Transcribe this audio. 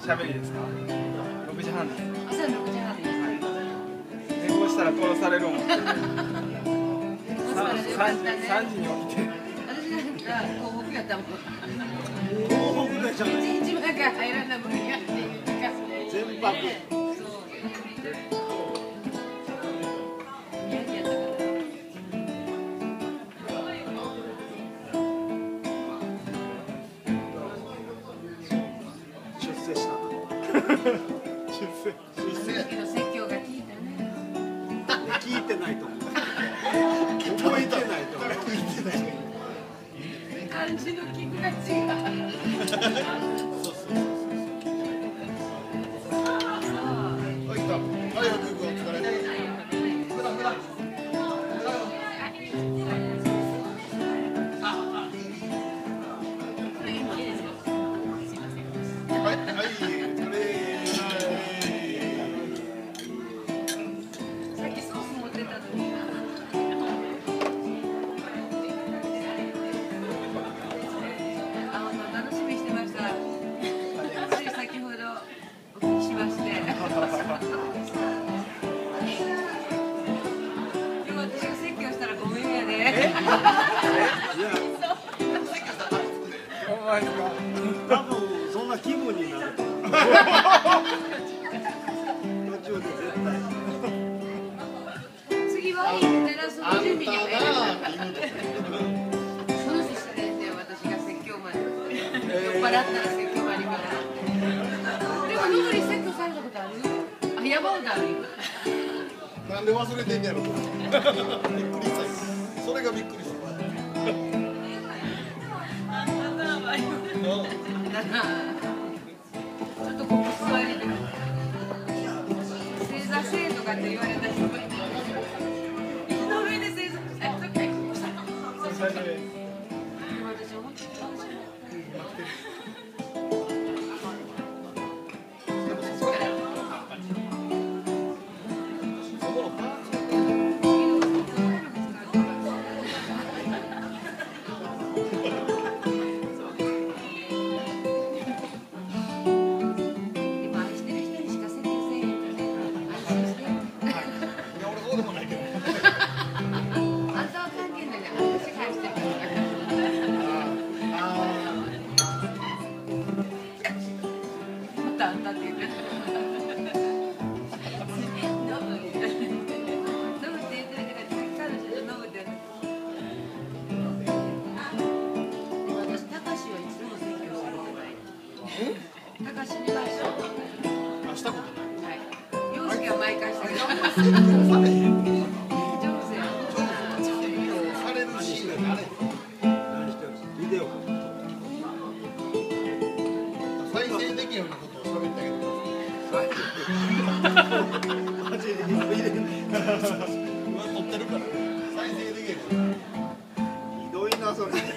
喋りですか。6時半です。 朝6時半です。 寝坊したら殺されるもん。3時に起きて。 私なんか広北やったもん。 東北でしょ。 1日前から入らな無理やっていうか。 全泊。出世説教が聞いたね。 聞いてないと思う。覚えてないと思う。 漢字の聞くが違う。多分そんな気分になる。途中で絶対。 次はいいテラスの準備に入る。その人したらいいんだよ、私が説教まで。酔っ払ったら説教までから。でもノブリ説教されたことある？あ、山ほどある。 なんで忘れてんやろ。びっくりした。それがびっくりした。 ちょっとここ座りで正座せえとかって言われた人がいて、椅子の上で正座した人がいて、私本当に楽しみ。 ひどいなそれ。